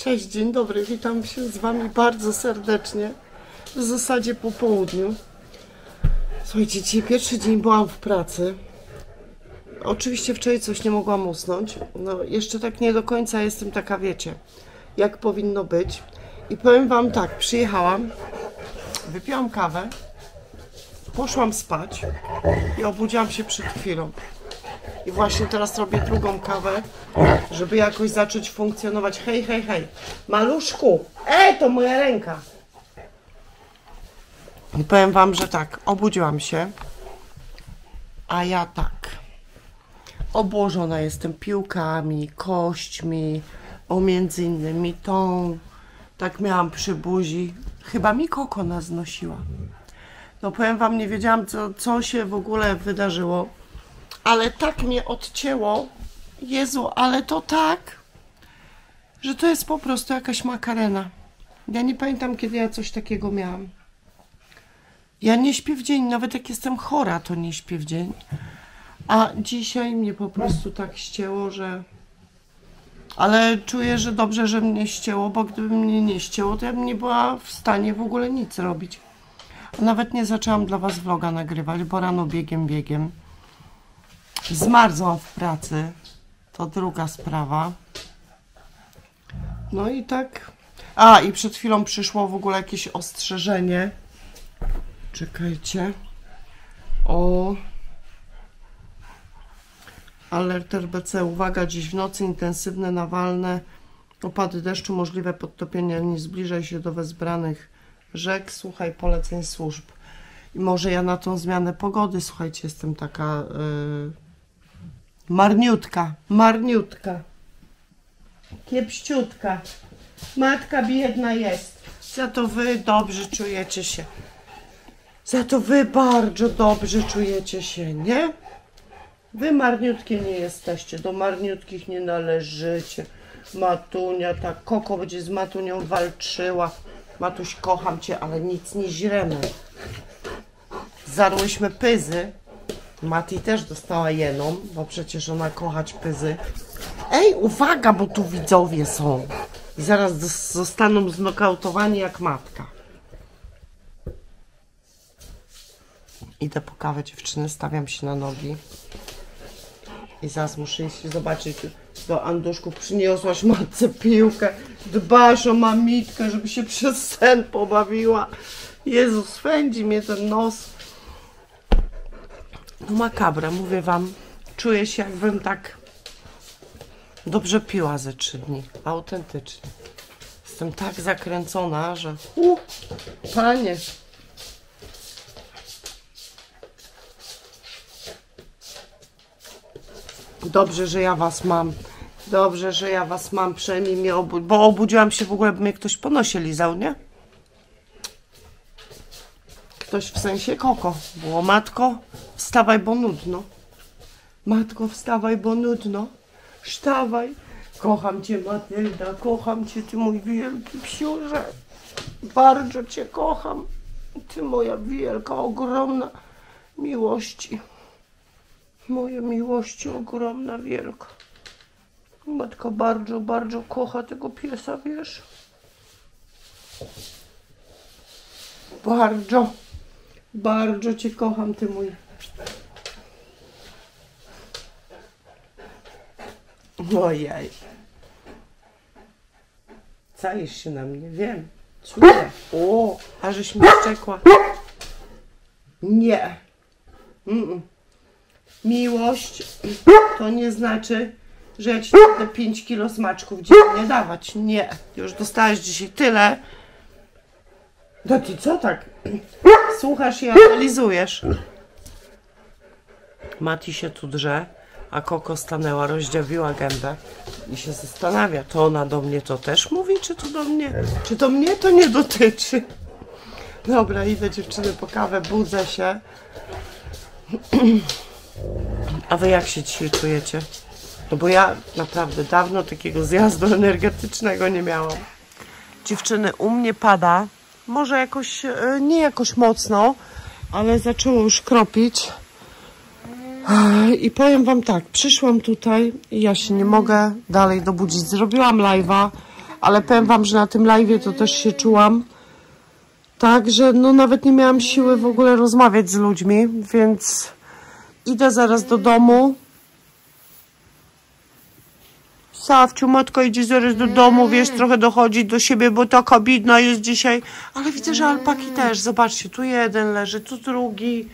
Cześć, dzień dobry, witam się z Wami bardzo serdecznie, w zasadzie po południu. Słuchajcie, dzisiaj pierwszy dzień byłam w pracy. Oczywiście wczoraj coś nie mogłam usnąć. No jeszcze tak nie do końca jestem taka, wiecie, jak powinno być. I powiem Wam tak, przyjechałam, wypiłam kawę, poszłam spać i obudziłam się przed chwilą. I właśnie teraz robię drugą kawę, żeby jakoś zacząć funkcjonować. Hej, hej, hej. Maluszku, to moja ręka. I powiem Wam, że tak, obudziłam się, a ja tak, obłożona jestem piłkami, kośćmi, między innymi tą, tak miałam przy buzi. Chyba mi Koko nas znosiła. No powiem Wam, nie wiedziałam, co się w ogóle wydarzyło. Ale tak mnie odcięło, Jezu, ale to tak, że to jest po prostu jakaś makarena. Ja nie pamiętam, kiedy ja coś takiego miałam. Ja nie śpię w dzień, nawet jak jestem chora, to nie śpię w dzień. A dzisiaj mnie po prostu tak ścięło, że... Ale czuję, że dobrze, że mnie ścięło, bo gdyby mnie nie ścięło, to ja bym nie była w stanie w ogóle nic robić. A nawet nie zaczęłam dla Was vloga nagrywać, bo rano biegiem. Zmarzłam w pracy, to druga sprawa. No i tak. A, i przed chwilą przyszło w ogóle jakieś ostrzeżenie. Czekajcie. O. Alert RBC. Uwaga, dziś w nocy intensywne, nawalne opady deszczu, możliwe podtopienia. Nie zbliżaj się do wezbranych rzek. Słuchaj poleceń służb. I może ja na tą zmianę pogody, słuchajcie, jestem taka... marniutka, kiepściutka, matka biedna jest. Za to Wy dobrze czujecie się. Za to Wy bardzo dobrze czujecie się, nie? Wy marniutkie nie jesteście, do marniutkich nie należycie. Matunia, tak, Koko będzie z Matunią walczyła. Matuś, kocham Cię, ale nic nie źremy. Zarłyśmy pyzy. Mati też dostała jedną, bo przecież ona kochać pyzy. Ej, uwaga, bo tu widzowie są. I zaraz zostaną znokautowani jak matka. Idę po kawę, dziewczyny, stawiam się na nogi. I zaraz muszę iść zobaczyć do Anduszków. Przyniosłaś matce piłkę. Dbasz o mamitkę, żeby się przez sen pobawiła. Jezus, swędzi mnie ten nos. No makabra, mówię Wam, czuję się, jakbym tak dobrze piła ze 3 dni, autentycznie. Jestem tak zakręcona, że Panie. Dobrze, że ja Was mam. Dobrze, że ja Was mam, przynajmniej mnie bo obudziłam się w ogóle, by mnie ktoś po nosie lizał, nie? Ktoś w sensie Koko. Było matko, wstawaj, bo nudno. Matko, wstawaj, bo nudno. Wstawaj. Kocham Cię, Matylda, kocham Cię, Ty mój wielki psiurze. Bardzo Cię kocham. Ty moja wielka, ogromna miłości. Moja miłości ogromna, wielka. Matka bardzo, bardzo kocha tego piesa, wiesz? Bardzo. Bardzo Cię kocham, Ty mój. Ojej. Calisz się na mnie, wiem. Czuję. O, a żeś mi wściekła. Nie. Miłość to nie znaczy, że ja Ci te 5 kilo smaczków dziennie dawać. Nie. Już dostałeś dzisiaj tyle. No Ty co tak? Słuchasz i analizujesz. Mati się tu drze, a Koko stanęła, rozdziawiła gębę i się zastanawia, to ona do mnie to też mówi, czy to do mnie? Czy to mnie to nie dotyczy? Dobra, idę dziewczyny po kawę, budzę się. A Wy jak się dzisiaj czujecie? No bo ja naprawdę dawno takiego zjazdu energetycznego nie miałam. Dziewczyny, u mnie pada. Może jakoś, nie jakoś mocno, ale zaczęło już kropić. I powiem Wam tak, przyszłam tutaj i ja się nie mogę dalej dobudzić. Zrobiłam live'a, ale powiem wam, że na tym live'ie to też się czułam tak, że no nawet nie miałam siły w ogóle rozmawiać z ludźmi, więc idę zaraz do domu. Sawciu, matka idzie zaraz do domu, wiesz, trochę dochodzić do siebie, bo taka bidna jest dzisiaj. Ale widzę, że alpaki też. Zobaczcie, tu jeden leży, tu drugi.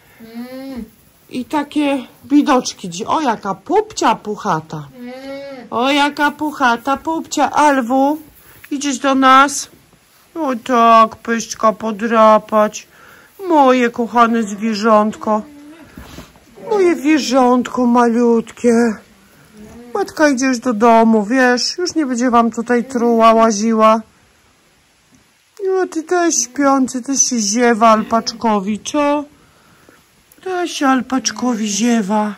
I takie widoczki. O, jaka pupcia puchata. O, jaka puchata pupcia. Alwu, idziesz do nas? O tak, pyszczka podrapać. Moje kochane zwierzątko. Moje zwierzątko malutkie. Matka, idziesz do domu, wiesz, już nie będzie wam tutaj truła, łaziła. No, ty też śpiący, też się ziewa alpaczkowi, co? Też się alpaczkowi ziewa.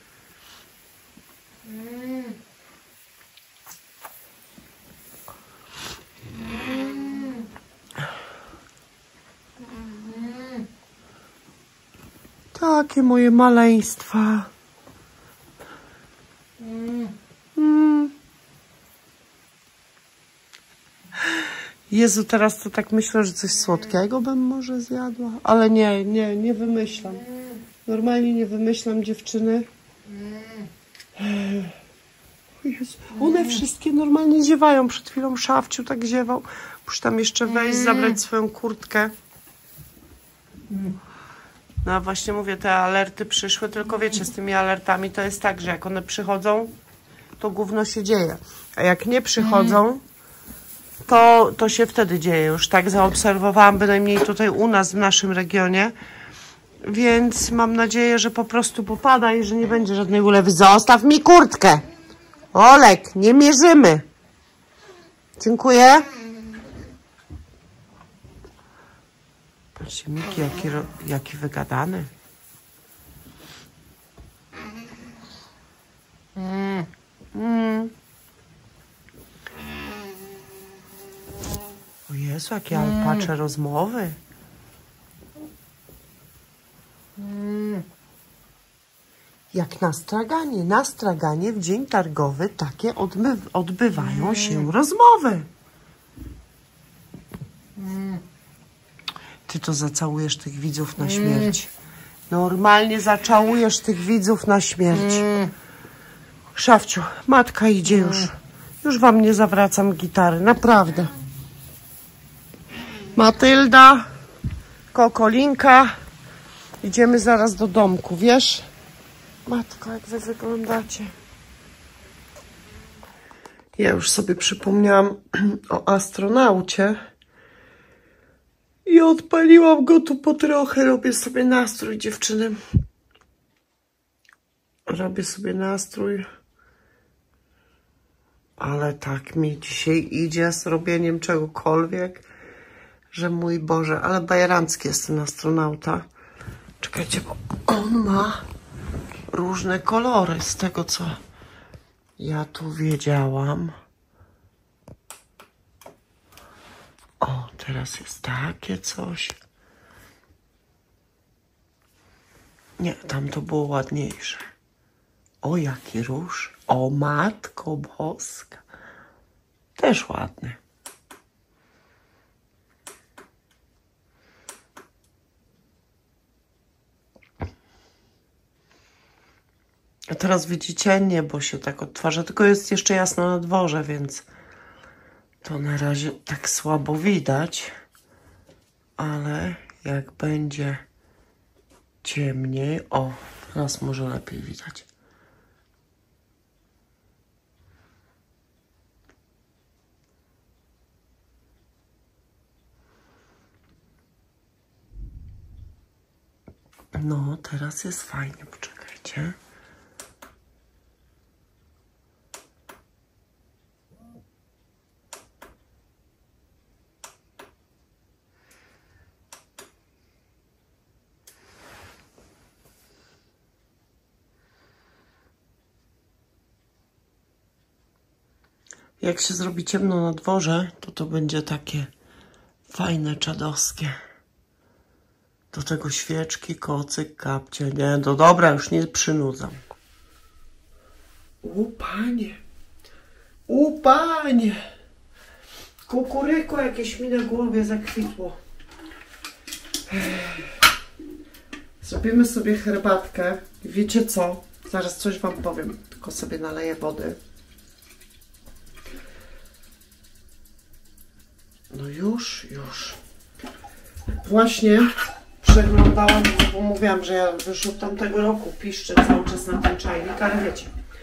Takie moje maleństwa. Jezu, teraz to tak myślę, że coś słodkiego bym może zjadła. Ale nie wymyślam. Normalnie nie wymyślam, dziewczyny. Jezu, one wszystkie normalnie ziewają. Przed chwilą Szafciu tak ziewał. Muszę tam jeszcze wejść, zabrać swoją kurtkę. No właśnie mówię, te alerty przyszły, tylko wiecie, z tymi alertami to jest tak, że jak one przychodzą, to gówno się dzieje. A jak nie przychodzą, to się wtedy dzieje. Już tak zaobserwowałam, bynajmniej tutaj u nas, w naszym regionie. Więc mam nadzieję, że po prostu popada i że nie będzie żadnej ulewy. Zostaw mi kurtkę! Olek, nie mierzymy. Dziękuję. Patrzcie, Miki, jaki wygadany. O Jezu, jakie alpacze rozmowy. Jak na straganie. Na straganie w dzień targowy takie odbywają się rozmowy. Ty to zacałujesz tych widzów na śmierć. Normalnie zaczałujesz tych widzów na śmierć. Szafciu, matka idzie już. Już wam nie zawracam gitary, naprawdę. Matylda, Kokolinka. Idziemy zaraz do domku, wiesz? Matko, jak wy wyglądacie. Ja już sobie przypomniałam o astronaucie. I odpaliłam go tu po trochę. Robię sobie nastrój, dziewczyny. Robię sobie nastrój. Ale tak mi dzisiaj idzie z robieniem czegokolwiek, że mój Boże, ale bajerancki jest ten astronauta. Czekajcie, bo on ma różne kolory z tego, co ja tu wiedziałam. O, teraz jest takie coś. Nie, tam to było ładniejsze. O, jaki róż. O, Matko Boska. Też ładny. A teraz widzicie, niebo się tak odtwarza, tylko jest jeszcze jasno na dworze, więc to na razie tak słabo widać, ale jak będzie ciemniej, o, teraz może lepiej widać. No, teraz jest fajnie, poczekajcie. Jak się zrobi ciemno na dworze, to będzie takie fajne, czadowskie. Do tego świeczki, kocyk, kapcie. Nie, no dobra, już nie przynudzam. U panie! U panie! Kukuryku jakieś mi na głowie zakwitło. Zrobimy sobie herbatkę. Wiecie co? Zaraz coś wam powiem. Tylko sobie naleję wody. No już. Właśnie przeglądałam, bo mówiłam, że ja już od tamtego roku piszczę cały czas na ten czajnik, ale wiecie,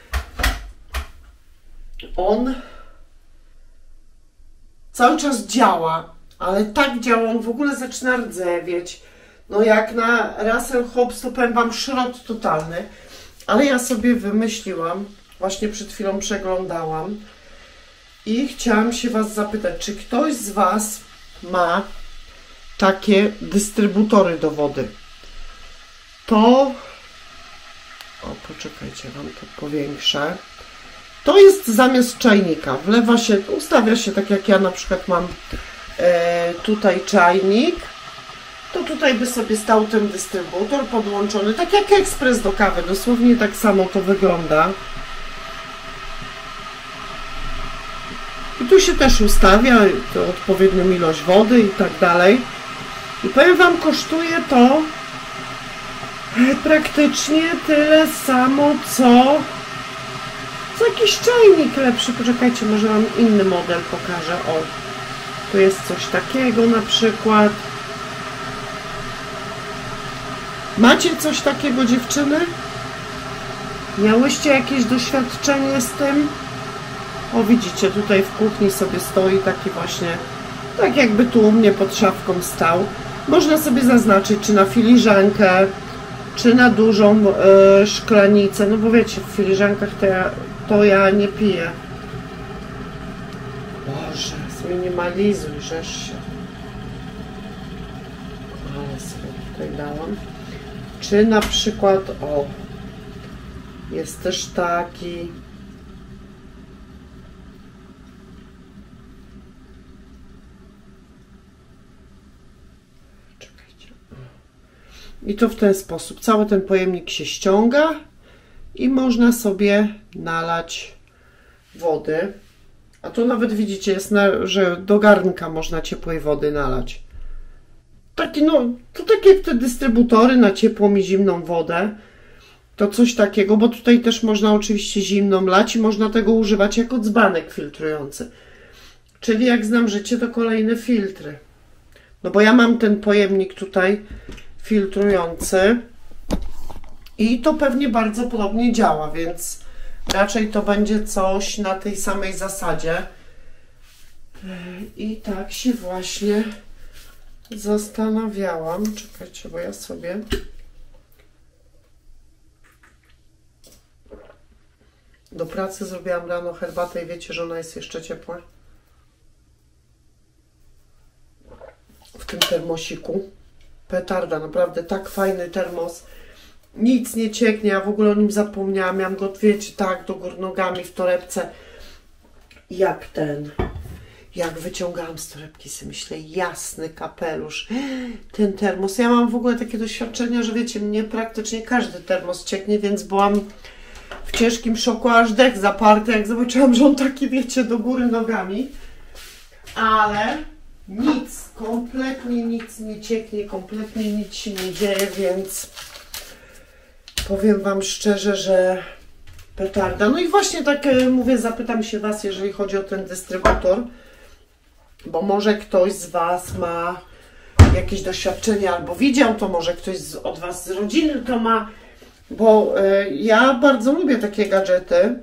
on cały czas działa, ale tak działa, on w ogóle zaczyna rdzewieć. No jak na Russell Hobbs to powiem wam szrot totalny, ale ja sobie wymyśliłam, właśnie przed chwilą przeglądałam i chciałam się was zapytać, czy ktoś z was ma takie dystrybutory do wody. To, poczekajcie, wam to powiększę. To jest zamiast czajnika. Wlewa się, ustawia się tak jak ja na przykład mam tutaj czajnik. To tutaj by sobie stał ten dystrybutor podłączony, tak jak ekspres do kawy. Dosłownie tak samo to wygląda. I tu się też ustawia odpowiednią ilość wody i tak dalej. I powiem wam, kosztuje to praktycznie tyle samo, co jakiś czajnik lepszy. Poczekajcie, może wam inny model pokażę. O, tu jest coś takiego na przykład. Macie coś takiego, dziewczyny? Miałyście jakieś doświadczenie z tym? O, widzicie, tutaj w kuchni sobie stoi taki właśnie, tak jakby tu u mnie pod szafką stał. Można sobie zaznaczyć, czy na filiżankę, czy na dużą szklanicę. No bo wiecie, w filiżankach to ja nie piję. Boże, zminimalizuj, żeż się. Ale sobie tutaj dałam. Czy na przykład, o, jest też taki. I to w ten sposób. Cały ten pojemnik się ściąga i można sobie nalać wody. A tu nawet widzicie, jest że do garnka można ciepłej wody nalać. Taki, no, to tak jak te dystrybutory na ciepłą i zimną wodę. To coś takiego, bo tutaj też można oczywiście zimną lać i można tego używać jako dzbanek filtrujący. Czyli jak znam życie, to kolejne filtry. No bo ja mam ten pojemnik tutaj filtrujący i to pewnie bardzo podobnie działa, więc raczej to będzie coś na tej samej zasadzie. I tak się właśnie zastanawiałam. Czekajcie, bo ja sobie do pracy zrobiłam rano herbatę i wiecie, że ona jest jeszcze ciepła w tym termosiku. Petarda, naprawdę tak fajny termos. Nic nie cieknie, ja w ogóle o nim zapomniałam. Miałam go, wiecie, tak, do góry nogami w torebce. Jak wyciągałam z torebki, sobie myślę, jasny kapelusz. Ten termos. Ja mam w ogóle takie doświadczenia, że wiecie, mnie praktycznie każdy termos cieknie, więc byłam w ciężkim szoku, aż dech zaparty, jak zobaczyłam, że on taki, wiecie, do góry nogami. Ale nic, kompletnie nic nie cieknie, kompletnie nic się nie dzieje, więc powiem wam szczerze, że petarda. No i właśnie tak mówię, zapytam się was, jeżeli chodzi o ten dystrybutor, bo może ktoś z was ma jakieś doświadczenie albo widział to, może ktoś od was z rodziny to ma, bo ja bardzo lubię takie gadżety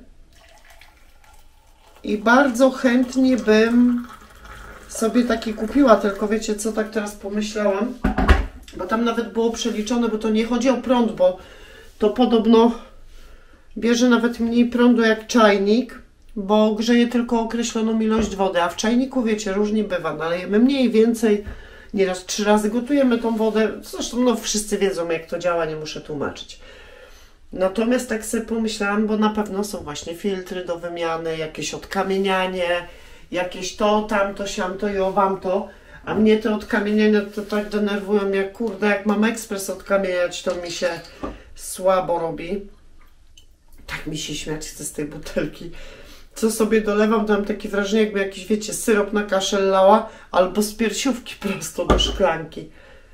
i bardzo chętnie bym sobie taki kupiła, tylko wiecie co, tak teraz pomyślałam, bo tam nawet było przeliczone, bo to nie chodzi o prąd, bo to podobno bierze nawet mniej prądu jak czajnik, bo grzeje tylko określoną ilość wody, a w czajniku, wiecie, różnie bywa, nalejemy mniej, więcej, nieraz 3 razy gotujemy tą wodę, zresztą no wszyscy wiedzą, jak to działa, nie muszę tłumaczyć. Natomiast tak sobie pomyślałam, bo na pewno są właśnie filtry do wymiany, jakieś odkamienianie, jakieś to, tamto, siamto i owamto, a mnie te odkamieniania to tak denerwują, jak kurde, jak mam ekspres odkamieniać, to mi się słabo robi. Tak mi się śmiać chce z tej butelki. co sobie dolewam, to mam takie wrażenie, jakby jakiś, wiecie, syrop na kaszel lała, albo z piersiówki prosto do szklanki.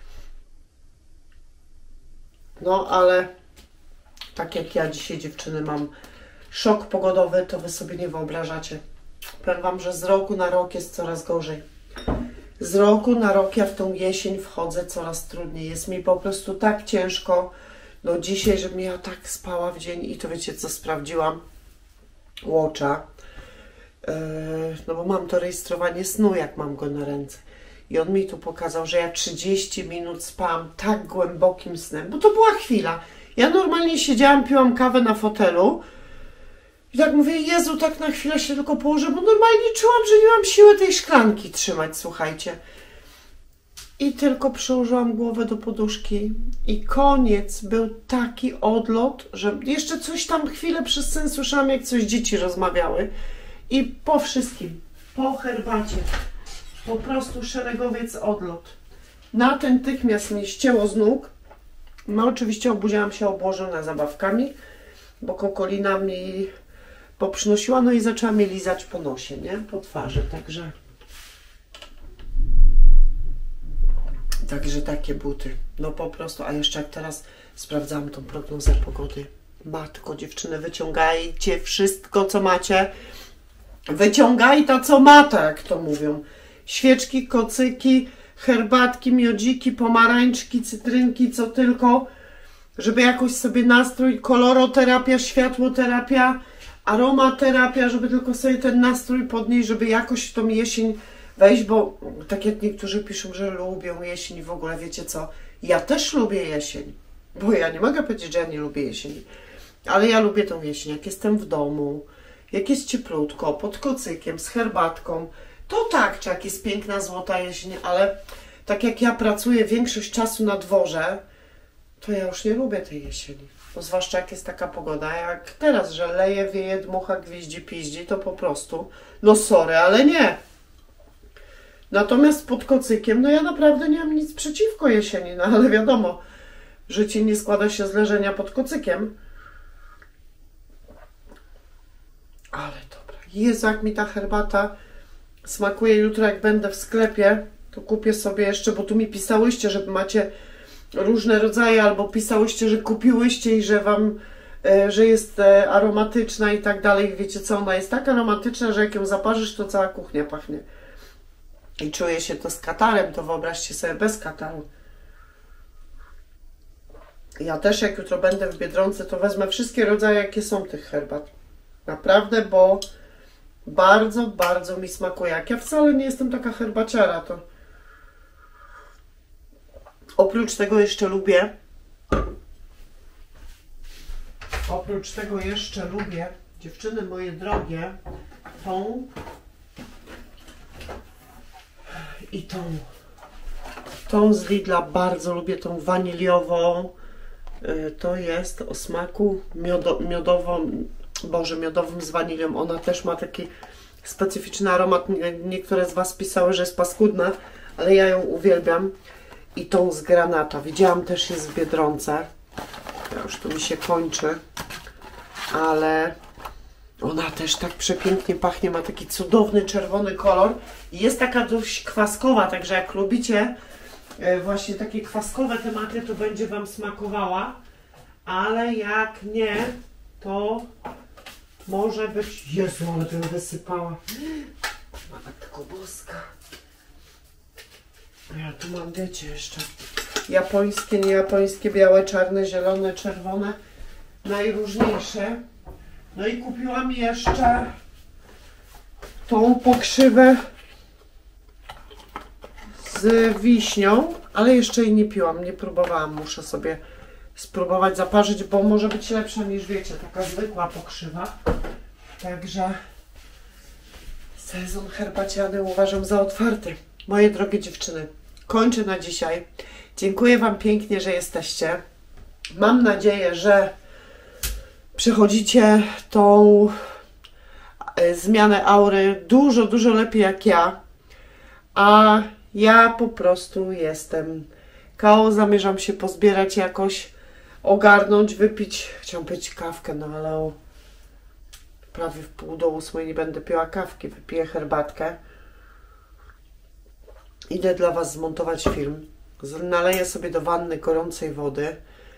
No, ale tak jak ja dzisiaj, dziewczyny, mam szok pogodowy, to wy sobie nie wyobrażacie. Powiem wam, że z roku na rok jest coraz gorzej. Z roku na rok ja w tą jesień wchodzę coraz trudniej. Jest mi po prostu tak ciężko. No dzisiaj, żebym ja tak spała w dzień i to wiecie co, sprawdziłam Watcha. No bo mam to rejestrowanie snu, jak mam go na ręce. I on mi tu pokazał, że ja 30 minut spałam tak głębokim snem, bo to była chwila. Ja normalnie siedziałam, piłam kawę na fotelu i tak mówię, Jezu, tak na chwilę się tylko położę, bo normalnie czułam, że nie mam siły tej szklanki trzymać, słuchajcie. I tylko przyłożyłam głowę do poduszki i koniec. Był taki odlot, że jeszcze coś tam chwilę przez sen słyszałam, jak coś dzieci rozmawiały. I po wszystkim, po herbacie, po prostu szeregowiec odlot. Natychmiast mnie ścięło z nóg. No oczywiście obudziłam się obłożona zabawkami, bo Kokolina mi poprzynosiła, no i zaczęła mnie lizać po nosie, nie? Po twarzy, Także takie buty. No po prostu, a jeszcze jak teraz sprawdzałam tą prognozę pogody. Matko, dziewczyny, wyciągajcie wszystko, co macie. Wyciągaj to, co mata, jak to mówią. Świeczki, kocyki, herbatki, miodziki, pomarańczki, cytrynki, co tylko, żeby jakoś sobie nastrój, koloroterapia, światłoterapia, aromaterapia, żeby tylko sobie ten nastrój podnieść, żeby jakoś w tą jesień wejść, bo tak jak niektórzy piszą, że lubią jesień, w ogóle wiecie co, ja też lubię jesień, bo ja nie mogę powiedzieć, że ja nie lubię jesieni, ale ja lubię tą jesień, jak jestem w domu, jak jest cieplutko, pod kocykiem, z herbatką, to tak, czy jak jest piękna, złota jesień, ale tak jak ja pracuję większość czasu na dworze, to ja już nie lubię tej jesieni. Bo zwłaszcza jak jest taka pogoda, jak teraz, że leje, wieje, dmucha, gwiździ, piździ, to po prostu, no sorry, ale nie. Natomiast pod kocykiem, no ja naprawdę nie mam nic przeciwko jesieni, no ale wiadomo, życie nie składa się z leżenia pod kocykiem. Ale dobra, Jezu, jak mi ta herbata smakuje. Jutro jak będę w sklepie, to kupię sobie jeszcze, bo tu mi pisałyście, że macie różne rodzaje, albo pisałyście, że kupiłyście i że wam, że jest aromatyczna i tak dalej. Wiecie co, ona jest tak aromatyczna, że jak ją zaparzysz, to cała kuchnia pachnie. I czuje się to z katarem, to wyobraźcie sobie bez kataru. Ja też jak jutro będę w Biedronce, to wezmę wszystkie rodzaje, jakie są tych herbat. Naprawdę, bo bardzo, bardzo mi smakuje. Jak ja wcale nie jestem taka herbaciara, to oprócz tego jeszcze lubię dziewczyny moje drogie, tą i tą z Lidla. Bardzo lubię tą waniliową. To jest o smaku miodowym z wanilią. Ona też ma taki specyficzny aromat. Niektóre z was pisały, że jest paskudna, ale ja ją uwielbiam. I tą z granata. Widziałam też jest w Biedronce. Ja już tu mi się kończy. Ale ona też tak przepięknie pachnie. Ma taki cudowny czerwony kolor. I jest taka dość kwaskowa. Także jak lubicie właśnie takie kwaskowe tematy, to będzie wam smakowała. Ale jak nie, to może być... Jezu, ale bym wysypała. Matko boska. Ja tu mam, wiecie, jeszcze japońskie, niejapońskie, białe, czarne, zielone, czerwone, najróżniejsze. No i kupiłam jeszcze tą pokrzywę z wiśnią, ale jeszcze jej nie piłam, nie próbowałam, muszę sobie spróbować zaparzyć, bo może być lepsza niż, wiecie, taka zwykła pokrzywa. Także sezon herbaciany uważam za otwarty. Moje drogie dziewczyny, kończę na dzisiaj. Dziękuję wam pięknie, że jesteście. Mam nadzieję, że przechodzicie tą zmianę aury dużo, dużo lepiej jak ja. A ja po prostu jestem KO. Zamierzam się pozbierać jakoś, ogarnąć, wypić. Chciałam pić kawkę, no ale prawie w pół do 8 nie będę piła kawki, wypiję herbatkę. Idę dla Was zmontować film. Naleję sobie do wanny gorącej wody.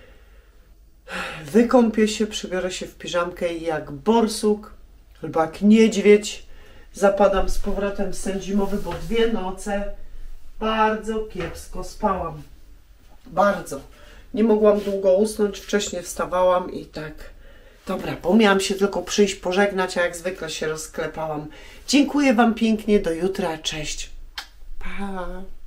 Wykąpię się, przybiorę się w piżamkę i jak borsuk albo jak niedźwiedź zapadam z powrotem w sen zimowy, bo 2 noce bardzo kiepsko spałam. Bardzo. Nie mogłam długo usnąć, wcześniej wstawałam i tak. Dobra, bo miałam się tylko przyjść pożegnać, a jak zwykle się rozklepałam. Dziękuję Wam pięknie, do jutra, cześć. Pa!